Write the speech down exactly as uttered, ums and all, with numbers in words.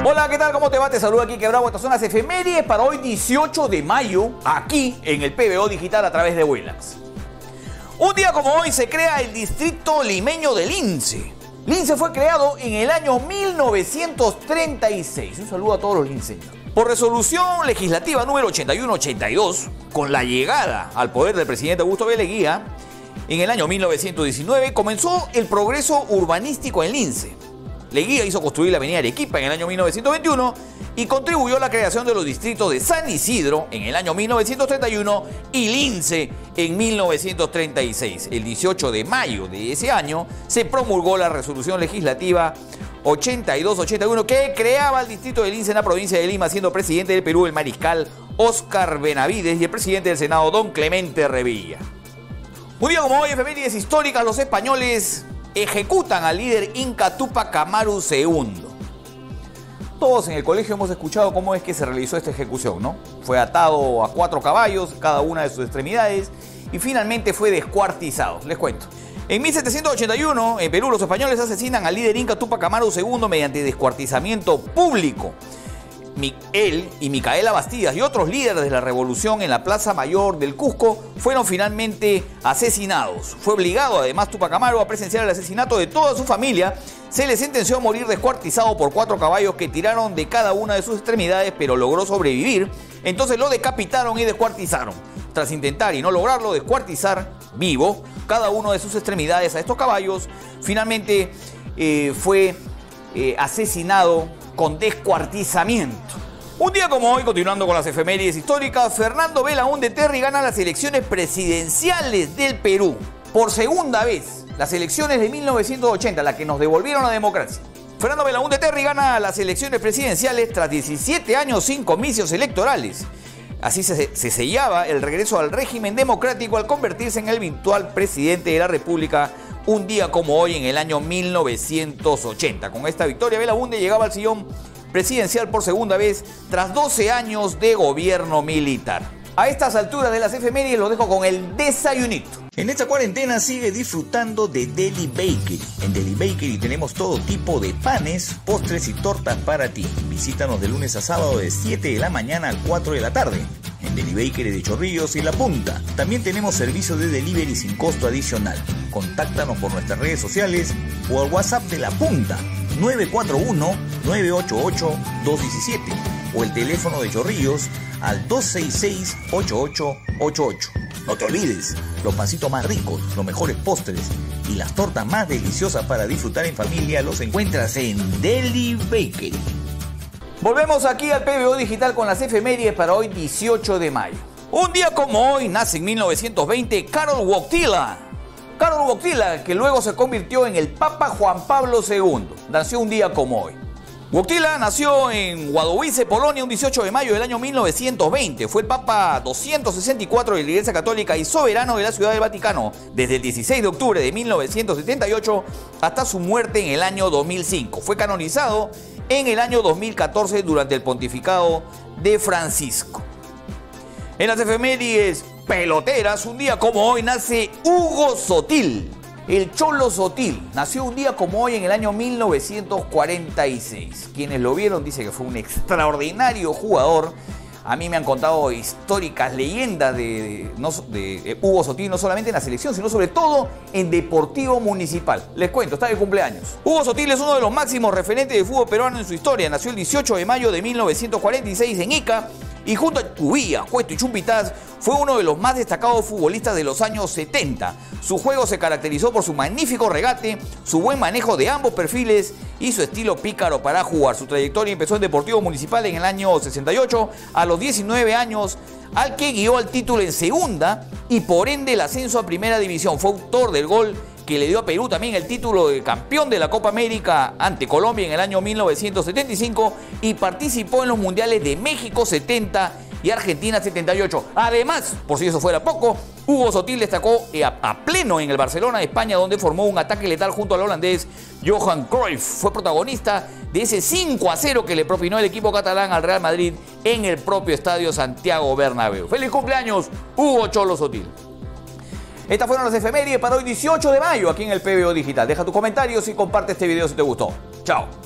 Hola, ¿qué tal? ¿Cómo te va? Te saluda Quique Bravo. Estas son las efemérides para hoy dieciocho de mayo, aquí en el P B O Digital a través de Willax. Un día como hoy se crea el distrito limeño de Lince. Lince fue creado en el año mil novecientos treinta y seis. Un saludo a todos los linceños. Por resolución legislativa número ochenta y uno ochenta y dos, con la llegada al poder del presidente Augusto B. Leguía, en el año mil novecientos diecinueve comenzó el progreso urbanístico en Lince. Leguía hizo construir la avenida Arequipa en el año mil novecientos veintiuno y contribuyó a la creación de los distritos de San Isidro en el año mil novecientos treinta y uno y Lince en mil novecientos treinta y seis. El dieciocho de mayo de ese año se promulgó la resolución legislativa ochenta y dos ochenta y uno que creaba el distrito de Lince en la provincia de Lima, siendo presidente del Perú el mariscal Óscar Benavides y el presidente del Senado don Clemente Revilla. Un día como hoy, efemérides históricas, los españoles ejecutan al líder inca Túpac Amaru segundo. Todos en el colegio hemos escuchado cómo es que se realizó esta ejecución, ¿no? Fue atado a cuatro caballos, cada una de sus extremidades, y finalmente fue descuartizado. Les cuento. En mil setecientos ochenta y uno, en Perú, los españoles asesinan al líder inca Túpac Amaru segundo mediante descuartizamiento público. Él y Micaela Bastidas y otros líderes de la revolución en la Plaza Mayor del Cusco fueron finalmente asesinados. Fue obligado además Túpac Amaru a presenciar el asesinato de toda su familia. Se le sentenció a morir descuartizado por cuatro caballos que tiraron de cada una de sus extremidades, pero logró sobrevivir. Entonces lo decapitaron y descuartizaron. Tras intentar y no lograrlo descuartizar vivo cada una de sus extremidades a estos caballos, finalmente eh, fue eh, asesinado con descuartizamiento. Un día como hoy, continuando con las efemérides históricas, Fernando Belaúnde Terry gana las elecciones presidenciales del Perú. Por segunda vez, las elecciones de mil novecientos ochenta, las que nos devolvieron la democracia. Fernando Belaúnde Terry gana las elecciones presidenciales tras diecisiete años sin comicios electorales. Así se, se sellaba el regreso al régimen democrático al convertirse en el virtual presidente de la República un día como hoy en el año mil novecientos ochenta. Con esta victoria, Belaúnde llegaba al sillón presidencial por segunda vez tras doce años de gobierno militar. A estas alturas de las efemérides los dejo con el desayunito. En esta cuarentena sigue disfrutando de Deli Bakery. En Deli Bakery tenemos todo tipo de panes, postres y tortas para ti. Visítanos de lunes a sábado de siete de la mañana a cuatro de la tarde. En Deli Bakery de Chorrillos y La Punta. También tenemos servicio de delivery sin costo adicional. Contáctanos por nuestras redes sociales o al WhatsApp de La Punta nueve cuatro uno, nueve ocho ocho, dos uno siete o el teléfono de Chorrillos al dos seis seis, ocho ocho ocho ocho. No te olvides, los pancitos más ricos, los mejores postres y las tortas más deliciosas para disfrutar en familia los encuentras en Deli Bakery. Volvemos aquí al P B O Digital con las efemérides para hoy dieciocho de mayo. Un día como hoy nace en mil novecientos veinte Karol Wojtyła. Karol Wojtyła, que luego se convirtió en el Papa Juan Pablo segundo. Nació un día como hoy. Wojtyła nació en Wadowice, Polonia, un dieciocho de mayo del año mil novecientos veinte. Fue el Papa doscientos sesenta y cuatro de la Iglesia Católica y soberano de la Ciudad del Vaticano desde el dieciséis de octubre de mil novecientos setenta y ocho hasta su muerte en el año dos mil cinco. Fue canonizado en el año dos mil catorce durante el pontificado de Francisco. En las efemérides peloteras, un día como hoy nace Hugo Sotil. El Cholo Sotil nació un día como hoy en el año mil novecientos cuarenta y seis. Quienes lo vieron dicen que fue un extraordinario jugador. A mí me han contado históricas leyendas de, de, de Hugo Sotil, no solamente en la selección, sino sobre todo en Deportivo Municipal. Les cuento, está de cumpleaños. Hugo Sotil es uno de los máximos referentes de fútbol peruano en su historia. Nació el dieciocho de mayo de mil novecientos cuarenta y seis en Ica y junto a Tubía, Cueto y Chumpitaz fue uno de los más destacados futbolistas de los años setenta. Su juego se caracterizó por su magnífico regate, su buen manejo de ambos perfiles y su estilo pícaro para jugar. Su trayectoria empezó en Deportivo Municipal en el año sesenta y ocho, a los diecinueve años, al que guió al título en segunda y por ende el ascenso a primera división. Fue autor del gol que le dio a Perú también el título de campeón de la Copa América ante Colombia en el año mil novecientos setenta y cinco y participó en los mundiales de México setenta y Argentina setenta y ocho. Además, por si eso fuera poco, Hugo Sotil destacó a, a pleno en el Barcelona de España, donde formó un ataque letal junto al holandés Johan Cruyff. Fue protagonista de ese cinco a cero que le propinó el equipo catalán al Real Madrid en el propio estadio Santiago Bernabéu. ¡Feliz cumpleaños, Hugo Cholo Sotil! Estas fueron las efemérides para hoy dieciocho de mayo aquí en el P B O Digital. Deja tus comentarios y comparte este video si te gustó. Chao.